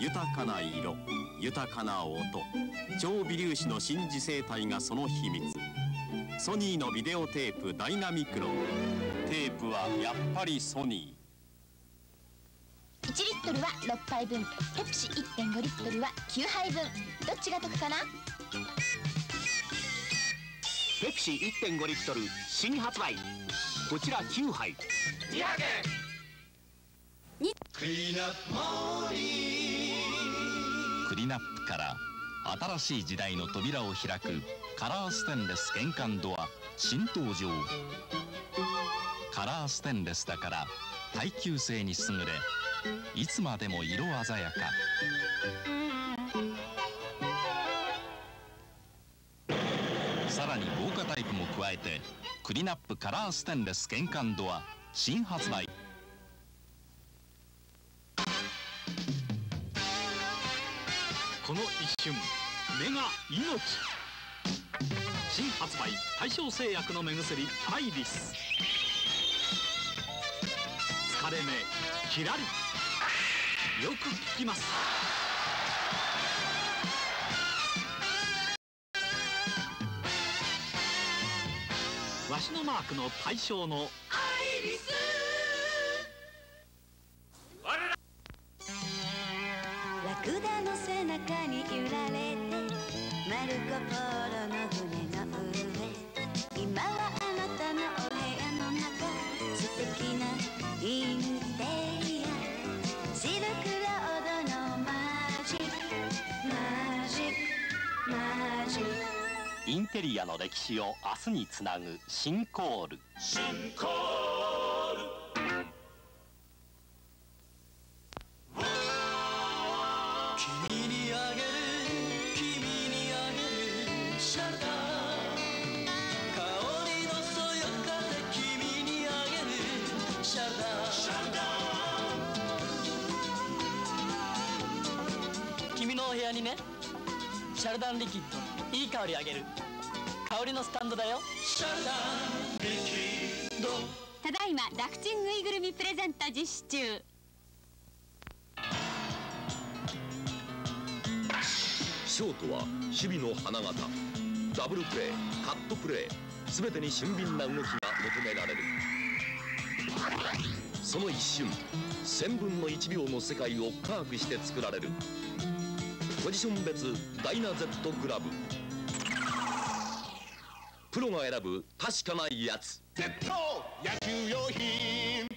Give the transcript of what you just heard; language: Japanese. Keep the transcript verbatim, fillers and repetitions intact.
豊かな色、豊かな音、超微粒子の新次生態がその秘密。ソニーのビデオテープダイナミクロン。テープはやっぱりソニー。いちリットルはろっぱいぶん、ペプシ いってんご リットルはきゅうはいぶん。どっちが得かな？ ペプシ いってんご リットル新発売。こちらきゅうはい。にひゃくえん。にクリナップモーニー。 クリナップから新しい時代の扉を開くカラーステンレス玄関ドア新登場。カラーステンレスだから耐久性に優れ、いつまでも色鮮やか。さらに防火タイプも加えてクリナップカラーステンレス玄関ドア新発売。 この一瞬、目が命。新発売大正製薬の目薬アイリス。疲れ目キラリ、よく効きます。わしのマークの大正のアイリス。 ラクダの背中に揺られてマルコ・ポーロの船の上。今はあなたのお部屋の中、素敵なインテリア。シルクロードのマジックマジックマジック。 インテリアの歴史を明日につなぐシンコール。シンコール。 君にあげる君にあげるシャルダー。香りのそよ風君にあげるシャルダー。シャルダー。君のお部屋にね、シャルダンリキッドいい香りあげる。香りのスタンドだよ。シャルダンリキッド。 ただいま楽ちんぬいぐるみプレゼント実施中。 ショートは守備の花形。ダブルプレー、カットプレー、全てに俊敏な動きが求められる。その一瞬、千分の一秒の世界を科学して作られる。ポジション別ダイナ Z グラブ。プロが選ぶ確かなやつ。 Z 野球用品。